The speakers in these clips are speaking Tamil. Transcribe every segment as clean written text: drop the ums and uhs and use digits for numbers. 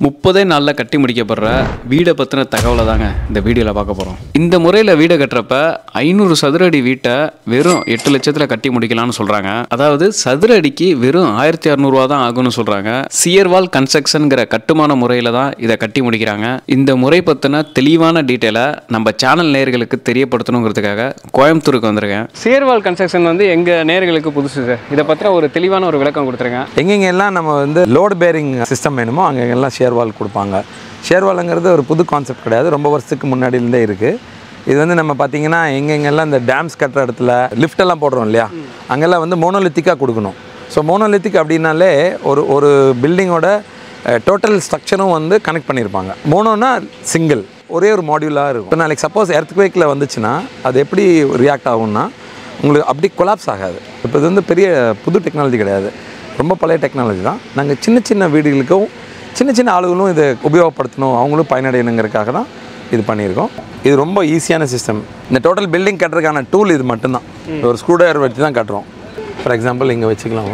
30 நாளில் கட்டி முடிக்கப்படுற வீடை பற்றின தகவலை தாங்க இந்த வீடியோவில் பார்க்க போகிறோம். இந்த முறையில் வீடை கட்டுறப்ப 500 சதுர அடி வீட்டை வெறும் 8 லட்சத்தில் கட்டி முடிக்கலாம்னு சொல்கிறாங்க. அதாவது சதுர அடிக்கு வெறும் 1600 தான் ஆகும்னு சொல்கிறாங்க. சியர் வால் கன்ஸ்ட்ரக்ஷன்கிற கட்டுமான முறையில் தான் இதை கட்டி முடிக்கிறாங்க. இந்த முறை பற்றின தெளிவான டீட்டெயிலை நம்ம சேனல் நேயர்களுக்கு தெரியப்படுத்தணுங்கிறதுக்காக கோயம்புத்தூருக்கு வந்திருக்கேன். சியர் வால் கன்ஸ்ட்ரக்ஷன் வந்து எங்கள் நேயர்களுக்கு புதுசு சார். இதை பற்றின ஒரு தெளிவான ஒரு விளக்கம் கொடுத்துருங்க. எங்கெங்கெல்லாம் நம்ம வந்து லோட் பேரிங் சிஸ்டம் வேணுமோ அங்கெல்லாம் ஷேர் வால் கொடுப்பாங்க. ஷேர் வாலுங்கிறது ஒரு புது கான்செப்ட் கிடையாது, ரொம்ப வருஷத்துக்கு முன்னாடியிலேருந்தே இருக்குது. இது வந்து நம்ம பார்த்திங்கன்னா எங்கெங்கெல்லாம் இந்த டேம்ஸ் கட்டுற இடத்துல லிஃப்டெல்லாம் போடுறோம் இல்லையா, அங்கெல்லாம் வந்து மோனோலித்திக்காக கொடுக்கணும். ஸோ மோனோலித்திக் அப்படின்னாலே ஒரு பில்டிங்கோட டோட்டல் ஸ்ட்ரக்சரும் வந்து கனெக்ட் பண்ணியிருப்பாங்க. மோனோனா சிங்கிள், ஒரே ஒரு மாடியூலாக இருக்கும். இப்போ நாளைக்கு சப்போஸ் எர்த்குவேக்கில் வந்துச்சுன்னா அது எப்படி ரியாக்ட் ஆகும்னா உங்களுக்கு அப்படி கொலாப்ஸ் ஆகாது. இப்போ இது வந்து பெரிய புது டெக்னாலஜி கிடையாது, ரொம்ப பழைய டெக்னாலஜி தான். நாங்கள் சின்ன சின்ன வீடுகளுக்கும் சின்ன சின்ன ஆளுகளும் இதை உபயோகப்படுத்தணும், அவங்களும் பயனடையணுங்கிறதுக்காக தான் இது பண்ணியிருக்கோம். இது ரொம்ப ஈஸியான சிஸ்டம். இந்த டோட்டல் பில்டிங் கட்டுறதுக்கான டூல் இது மட்டும்தான். ஒரு ஸ்க்ரூ டிரைவர் வச்சு தான் கட்டுறோம். ஃபார் எக்ஸாம்பிள் இங்கே வச்சுக்கலாம்,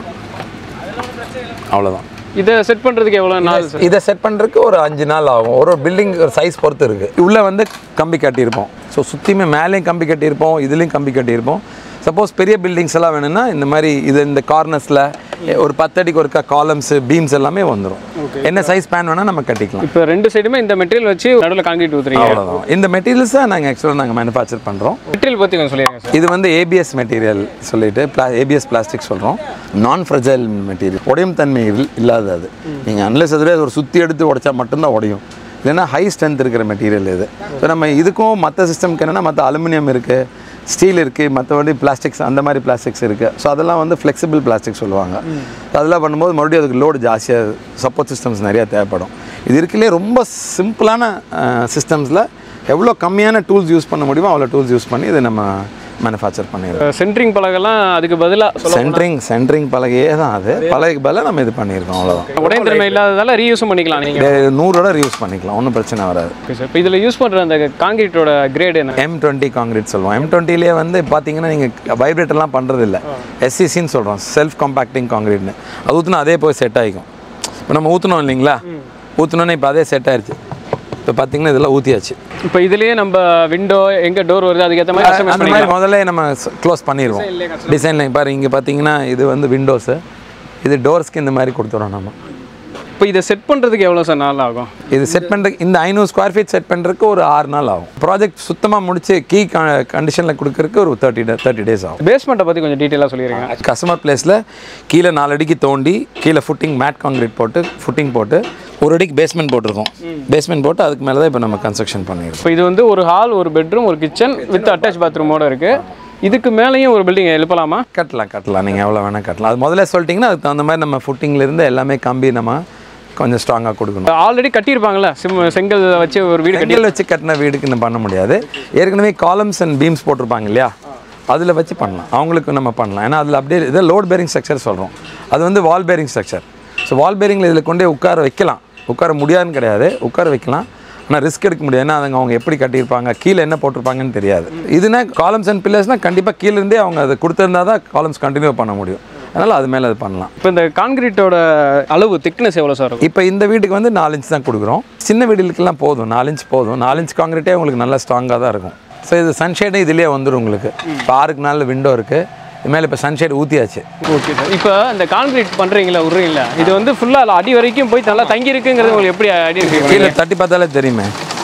அவ்வளோதான். இதை செட் பண்ணுறதுக்கு எவ்வளோ நாள்? இதை செட் பண்ணுறதுக்கு ஒரு 5 நாள் ஆகும். ஒரு பில்டிங் ஒரு சைஸ் பொறுத்து இருக்குது. உள்ளே வந்து கம்பி கட்டியிருப்போம். ஸோ சுற்றியுமே மேலேயும் கம்பி கட்டியிருப்போம், இதுலேயும் கம்பி கட்டியிருப்போம். சப்போஸ் பெரிய பில்டிங்ஸ் எல்லாம் வேணும்னா இந்த மாதிரி இது இந்த கார்னர்ஸில் ஒரு 10 அடிக்கு ஒருக்கா காலம்ஸ் பீம்ஸ் எல்லாமே வந்துடும். என்ன சைஸ் பேன் வேணால் நம்ம கட்டிக்கலாம். இப்போ 2 சைடுமே இந்த மெட்டீரியல் வச்சு நடுவில் கான்கிரீட் ஊற்றுறீங்க. அவ்வளோதான். இந்த மெட்டீரியல்ஸை நாங்கள் மேனுஃபேக்சர் பண்ணுறோம். மெட்டீரியல் பற்றி கொஞ்சம் சொல்லிடுங்க சார். இது வந்து ஏபிஎஸ் மெட்டீரியல் சொல்லிட்டு ஏபிஎஸ் பிளாஸ்டிக் சொல்கிறோம். நான் ஃப்ரெஜைல் மெட்டீரியல், உடையும் தன்மை இல்லாத. அது நீங்கள் அன்லெஸ் அதில் ஒரு சுற்றி எடுத்து உடைச்சா மட்டும்தான் உடையும், இல்லைன்னா ஹை ஸ்ட்ரென்த் இருக்கிற மெட்டீரியல் இது. ஸோ நம்ம இதுக்கும் மற்ற சிஸ்டம்க்கு என்னென்னா மற்ற அலுமினியம் இருக்குது, ஸ்டீல் இருக்குது, மற்றபடி பிளாஸ்டிக்ஸ் அந்த மாதிரி பிளாஸ்டிக்ஸ் இருக்குது. ஸோ அதெல்லாம் வந்து ஃப்ளெக்சிபிள் பிளாஸ்டிக் சொல்லுவாங்க. அதெல்லாம் பண்ணும்போது மறுபடியும் அதுக்கு லோடு ஜாஸ்தியாக, சப்போர்ட் சிஸ்டம்ஸ் நிறையா தேவைப்படும். இது இருக்குல்லே ரொம்ப சிம்பிளான சிஸ்டம்ஸில் எவ்வளோ கம்மியான டூல்ஸ் யூஸ் பண்ண முடியுமோ அவ்வளோ டூல்ஸ் யூஸ் பண்ணி இதை நம்ம மேனுஃபேக்சர் பண்ணிடுறோம். சென்ட்ரிங் பலகைலாம் அதுக்கு பதிலாக சென்ட்ரிங் பலகையே தான். அது பலகைக்கு பதிலாக நம்ம இது பண்ணியிருக்கோம், அவ்வளோதான். உடையும் திறமை இல்லாததால் ரீயூஸும் பண்ணிக்கலாம். நீங்கள் 100 ரீயூஸ் பண்ணிக்கலாம், ஒன்றும் பிரச்சனை வராது. இப்போ இதில் யூஸ் பண்ணுற அந்த காங்கிரீட்டோட கிரேட் என்ன? M20 காங்கிரீட் சொல்லுவோம். M20லேயே வந்து பார்த்தீங்கன்னா நீங்கள் வைப்ரேட்டர்லாம் பண்ணுறது இல்லை, SCCன்னு சொல்கிறோம், செல்ஃப் காம்பேக்டிங் காங்கிரீட்னு. அது ஊற்றினா அதே போய் செட் ஆகிக்கும். இப்போ நம்ம ஊற்றினோம் இல்லைங்களா, ஊற்றினோன்னே இப்போ அதே செட் ஆயிடுச்சு. இப்போ பார்த்தீங்கன்னா இதெல்லாம் ஊற்றியாச்சு. இப்போ இதுலேயே நம்ம விண்டோ எங்கே டோர் வருது அதுக்கேற்ற மாதிரி அந்த மாதிரி முதல்ல நம்ம க்ளோஸ் பண்ணிடுவோம். டிசைனில் பாரு, இங்கே பார்த்தீங்கன்னா இது வந்து விண்டோஸு, இது டோர்ஸ்க்கு இந்த மாதிரி கொடுத்துறோம் நம்ம. இப்போ இதை செட் பண்ணுறதுக்கு எவ்வளோ சார் நாள் ஆகும்? இது செட் பண்ணுறதுக்கு இந்த 500 ஸ்கொயர் ஃபீட் செட் பண்ணுறதுக்கு ஒரு 6 நாள் ஆகும். ப்ராஜெக்ட் சுத்தமாக முடிச்சு கீ கண்டிஷனில் கொடுக்கறதுக்கு ஒரு 30 டேஸ் ஆகும். பேஸ்மெண்ட்டை பற்றி கொஞ்சம் டீட்டெயிலாக சொல்லிடுங்க. கஸ்டமர் பிளேஸில் கீழே 4 அடிக்கு தோண்டி கீழே ஃபுட்டிங் மேட் காங்கிரீட் போட்டு ஃபுட்டிங் போட்டு 1 அடிக்கு பேஸ்மெண்ட் போட்டிருக்கோம். பேஸ்மெண்ட் போட்டு அதுக்கு மேலே தான் இப்போ நம்ம கன்ஸ்ட்ரக்ஷன் பண்ணிடுறோம். இப்போ இது வந்து ஒரு ஹால், ஒரு பெட்ரூம், ஒரு கிச்சன் வித் அட்டாச் பாத்ரூமோட இருக்குது. இதுக்கு மேலேயும் ஒரு பில்டிங் எழுப்பலாமா? கட்டலாம். நீங்கள் எவ்வளோ வேணால் கட்டலாம். அது முதல்ல சொல்லிட்டிங்கன்னா அதுக்கு தகுந்த மாதிரி நம்ம ஃபுட்டிங்லேருந்து எல்லாமே கம்பி நம்ம கொஞ்சம் ஸ்ட்ராங்காக கொடுக்கணும். ஆல்ரெடி கட்டியிருப்பாங்களா, செங்கல் வச்சு ஒரு வீடு செங்கல் வச்சு கட்டின வீடுக்கு இன்னும் பண்ண முடியாது. ஏற்கனவே காலம்ஸ் அண்ட் பீம்ஸ் போட்டிருப்பாங்க இல்லையா, அதில் வச்சு பண்ணலாம். அவங்களுக்கு நம்ம பண்ணலாம். ஏன்னா அதில் அப்படியே இதை லோட் பேரிங் ஸ்ட்ரக்சர் சொல்கிறோம். அது வந்து wall bearing structure. So wall பேரிங்கில் இதில் கொண்டே உட்கார வைக்கலாம். உட்கார முடியாதுன்னு கிடையாது, உட்கார வைக்கலாம். ஆனால் ரிஸ்க் எடுக்க முடியாது. ஏன்னா அவங்க எப்படி கட்டியிருப்பாங்க, கீழே என்ன போட்டிருப்பாங்கன்னு தெரியாது. இதுனா காலம்ஸ் அண்ட் பில்லர்ஸ்னால் கண்டிப்பாக கீழேருந்தே அவங்க அதை கொடுத்துருந்தா தான் காலம்ஸ் கண்டினியூ பண்ண முடியும். அதனால் அது மேலே அது பண்ணலாம். இப்போ இந்த கான்கிரீட்டோட அளவு திக்னஸ் எவ்வளோ சார்? இப்போ இந்த வீட்டுக்கு வந்து 4 இன்ச் தான் கொடுக்குறோம். சின்ன வீடுகளுக்கெல்லாம் போதும், 4 இன்ச் போதும். 4 இன்ச் கான்கிரீட்டே உங்களுக்கு நல்லா ஸ்ட்ராங்காக தான் இருக்கும். ஸோ இது சன்ஷேடும் இதுலேயே வந்துடும் உங்களுக்கு. இப்போ 6க்கு 4 விண்டோ இருக்குது. இது மேலே இப்போ சன்ஷேட் ஊற்றியாச்சு. Okay sir. இப்போ இந்த கான்கிரீட் பண்ணுறீங்களா, விட்றீங்களா, இது வந்து ஃபுல்லாக அடி வரைக்கும் போய் நல்லா தங்கி இருக்குங்கிறது உங்களுக்கு எப்படி அடி இருக்கு? கீழே தட்டி பார்த்தாலே தெரியுமே.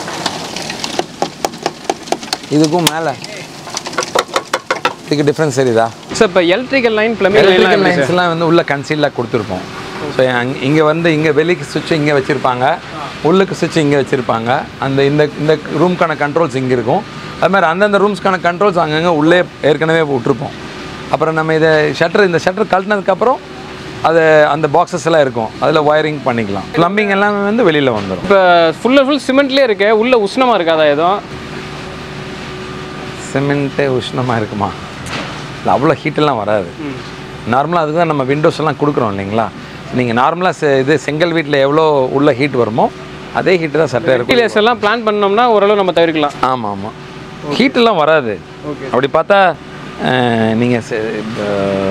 இதுக்கும் மேலே இதுக்கு டிஃப்ரென்ஸ் தெரியுதா சார்? இப்போ எலக்ட்ரிக்கல் லைன், பிளம்பிங் லைன்ஸ்லாம் வந்து உள்ள கன்சீலாக கொடுத்துருப்போம். ஸோ இங்கே வந்து இங்கே வெளிக்கு சுவிட்ச் இங்கே வச்சுருப்பாங்க, உள்ளுக்கு சுவிட்ச் இங்கே வச்சுருப்பாங்க. அந்த இந்த ரூம்க்கான கண்ட்ரோல்ஸ் இங்கே இருக்கும். அது மாதிரி அந்தந்த ரூம்ஸ்க்கான கண்ட்ரோல்ஸ் அங்கங்கே உள்ளே ஏற்கனவே விட்டுருப்போம். அப்புறம் நம்ம இந்த ஷட்டர் கழட்டினதுக்கப்புறம் அது அந்த பாக்ஸஸ் எல்லாம் இருக்கும், அதில் ஒயரிங் பண்ணிக்கலாம். ப்ளம்பிங் எல்லாமே வந்து வெளியில் வந்துடும். இப்போ ஃபுல் சிமெண்ட்லேயே இருக்கு, உள்ள உஷ்ணமாக இருக்காதா? எதுவும் சிமெண்ட்டே உஷ்ணமாக இருக்குமா? இல்லை, அவ்வளோ ஹீட்டெல்லாம் வராது. நார்மலாக அதுக்கு தான் நம்ம விண்டோஸ் எல்லாம் கொடுக்குறோம் இல்லைங்களா. நீங்கள் நார்மலாக இது செங்கல் வீட்டில் எவ்வளோ உள்ள ஹீட் வருமோ அதே ஹீட்டு தான் சட்டையாக இருக்கும். வென்டிலேஷன் எல்லாம் பிளான் பண்ணோம்னா ஓரளவு நம்ம தவிர்க்கலாம். ஆமாம், ஹீட்டெல்லாம் வராது. அப்படி பார்த்தா நீங்கள்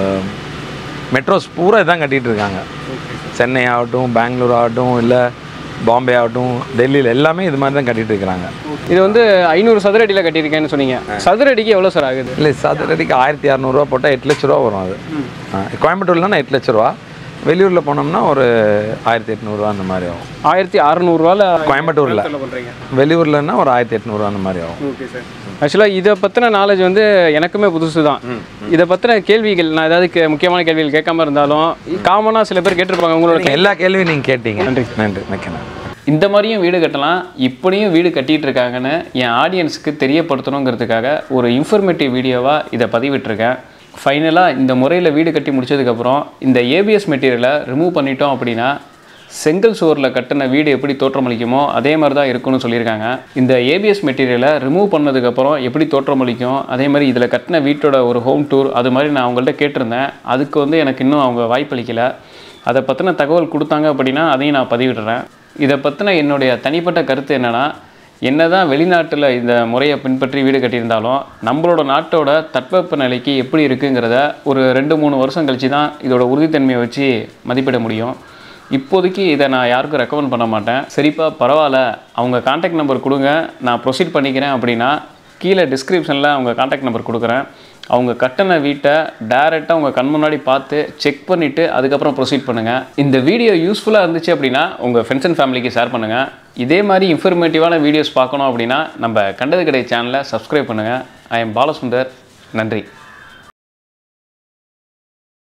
மெட்ரோஸ் பூரா இதான் கட்டிகிட்டு இருக்காங்க. சென்னை ஆகட்டும், பெங்களூர் ஆகட்டும், இல்லை பாம்பே ஆகட்டும், டெல்லியில் எல்லாமே இது மாதிரி தான் கட்டிகிட்டு இருக்கிறாங்க. இது வந்து 500 சதுர அடியில் கட்டியிருக்கேன்னு சொன்னீங்க. சதுர அடிக்கு எவ்வளோ சார் ஆகுது? இல்லை, சதுர அடிக்கு 1600 போட்டால் 8 லட்ச ரூபா வரும். அது கோயம்புத்தூர்லன்னா 8 லட்ச ரூபா, வெளியூரில் போனோம்னா ஒரு 1800 அந்த மாதிரி ஆகும். 1600 கோயம்புத்தூரில் பண்ணுறீங்க, வெளியூர்லன்னா ஒரு 1800 அந்த மாதிரி ஆகும். Okay sir. ஆக்சுவலாக இதை பற்றின நாலேஜ் வந்து எனக்குமே புதுசு தான். இதை பற்றின கேள்விகள் நான் ஏதாவது முக்கியமான கேள்விகள் கேட்காம இருந்தாலும் காமனாக சில பேர் கேட்டிருப்பாங்க. உங்களோட எல்லா கேள்வியும் நீங்கள் கேட்டீங்க. நன்றி நன்றி, வைக்கணும். இந்த மாதிரியும் வீடு கட்டலாம், இப்படியும் வீடு கட்டிகிட்டு இருக்காங்கன்னு என் ஆடியன்ஸுக்கு தெரியப்படுத்தணுங்கிறதுக்காக ஒரு இன்ஃபர்மேட்டிவ் வீடியோவாக இதை பதிவிட்டிருக்கேன். ஃபைனலாக இந்த முறையில் வீடு கட்டி முடிச்சதுக்கப்புறம் இந்த ஏபிஎஸ் மெட்டீரியலை ரிமூவ் பண்ணிட்டோம் அப்படின்னா செங்கல் சுவரில் கட்டின வீடு எப்படி தோற்றமளிக்குமோ அதே மாதிரி தான் இருக்குன்னு சொல்லியிருக்காங்க. இந்த ஏபிஎஸ் மெட்டீரியலை ரிமூவ் பண்ணதுக்கப்புறம் எப்படி தோற்றமளிக்கும், அதே மாதிரி இதில் கட்டின வீட்டோட ஒரு ஹோம் டூர் அது மாதிரி நான் அவங்கள்ட்ட கேட்டிருந்தேன். அதுக்கு வந்து எனக்கு இன்னும் அவங்க வாய்ப்பளிக்கலை. அதை பற்றின தகவல் கொடுத்தாங்க அப்படின்னா அதையும் நான் பதிவிடுறேன். இதை பற்றின என்னுடைய தனிப்பட்ட கருத்து என்னென்னா, என்னதான் வெளிநாட்டில் இந்த முறையை பின்பற்றி வீடு கட்டியிருந்தாலும் நம்மளோட நாட்டோட தட்பவெப்ப நிலைக்கு எப்படி இருக்குங்கிறத ஒரு 2-3 வருஷம் கழிச்சு தான் இதோட உறுதித்தன்மையை வச்சு மதிப்பிட முடியும். இப்போதைக்கு இதை நான் யாருக்கும் ரெக்கமெண்ட் பண்ண மாட்டேன். சரிப்பா பரவாயில்ல, அவங்க கான்டாக்ட் நம்பர் கொடுங்க, நான் ப்ரொசீட் பண்ணிக்கிறேன் அப்படின்னா கீழே டிஸ்கிரிப்ஷனில் அவங்க கான்டாக்ட் நம்பர் கொடுக்குறேன். அவங்க கட்டின வீட்டை டைரெக்டாக உங்கள் கண் முன்னாடி பார்த்து செக் பண்ணிவிட்டு அதுக்கப்புறம் ப்ரொசீட் பண்ணுங்கள். இந்த வீடியோ யூஸ்ஃபுல்லாக இருந்துச்சு அப்படின்னா உங்கள் ஃப்ரெண்ட்ஸ் அண்ட் ஃபேமிலிக்கு ஷேர் பண்ணுங்கள். இதே மாதிரி இன்ஃபர்மேட்டிவான வீடியோஸ் பார்க்கணும் அப்படின்னா நம்ம கண்டது கடை சேனலை சப்ஸ்கிரைப் பண்ணுங்கள். I am Balasundar. நன்றி.